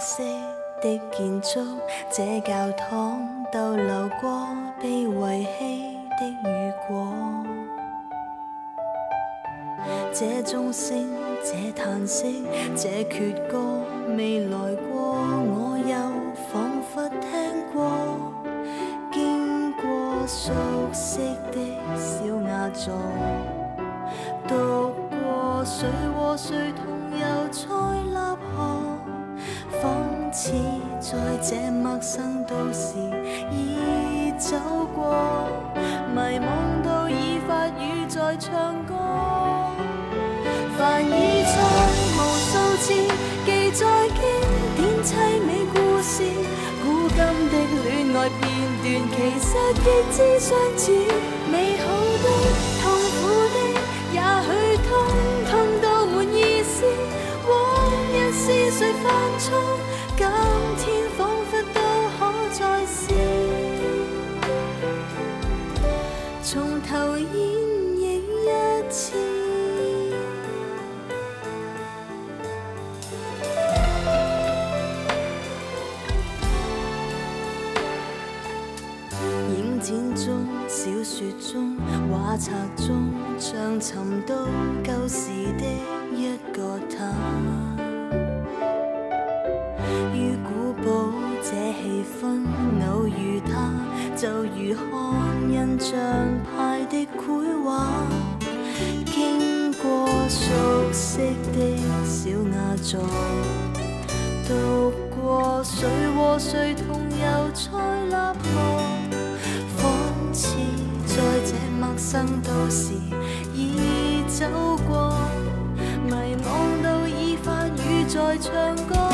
色的建筑，这教堂逗留过被遗弃的雨果。这钟声，这叹息，这阙歌未来过，我又仿佛听过，经过熟悉的小雅座，读过谁和谁同游在立河，仿似在这陌生都市已走过，迷惘到已发语在唱歌。凡已在無數次記載經典凄美故事，古今的戀愛片段其實極之相似，美好的、痛苦的，也許通通都沒意思。往日是誰犯錯，今天彷彿都可再試，從頭演繹一次。影展中、小說中、畫冊中，像尋到舊時的一個他。於古堡這氣氛，偶遇他，就如看印象派的繪畫。經過熟悉的小雅座，讀過誰和誰同遊在立河。似在這陌生都市已走過，迷惘到已發語在唱歌。